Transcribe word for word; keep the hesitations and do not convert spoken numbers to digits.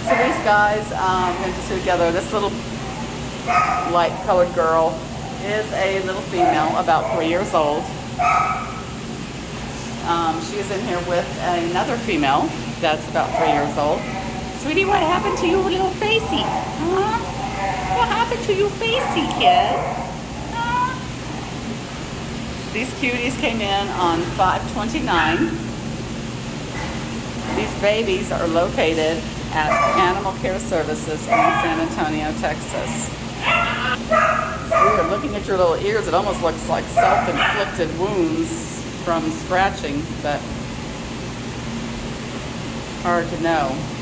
So these guys, um, I'm going to see together. This little light colored girl is a little female, about three years old. Um, she is in here with another female that's about three years old. Sweetie, what happened to your little facey? Huh? What happened to your facey, kid? Huh? These cuties came in on five twenty-nine. These babies are located at Animal Care Services in San Antonio, Texas. Weird, looking at your little ears, it almost looks like self-inflicted wounds from scratching, but hard to know.